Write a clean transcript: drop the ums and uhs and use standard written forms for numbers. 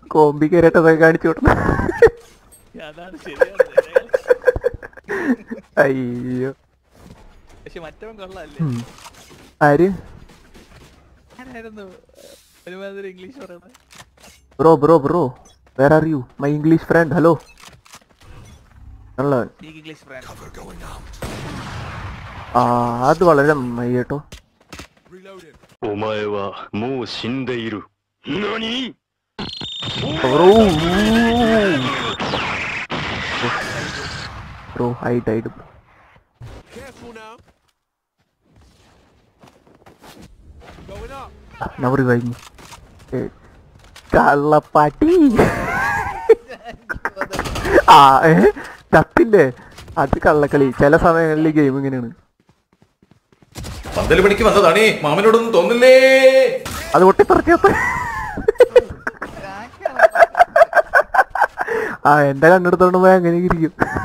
കോമ്പി കയറിയിട്ടതൊക്കെ കാണിച്ചു വിടണം. അയ്യോ ആര് bro bro bro where are you my English friend hello അത് വളരെ നന്നായി കേട്ടോ. ബ്രോ ഐ ഡൈഡ് നവറി കഴിഞ്ഞു കള്ളപ്പാട്ടി. ചത്തില്ലേ അത് കള്ളക്കളി. ചില സമയങ്ങളിൽ ഗെയിം ഇങ്ങനെയാണ്. പണിക്ക് വന്നതാണേ മാമനോടൊന്നും തോന്നില്ലേ. അത് പൊട്ടിപ്പറച്ചപ്പ എന്റെ കണ്ണെടുത്തോണ്ട് പോയി അങ്ങനെ ഇരിക്കും.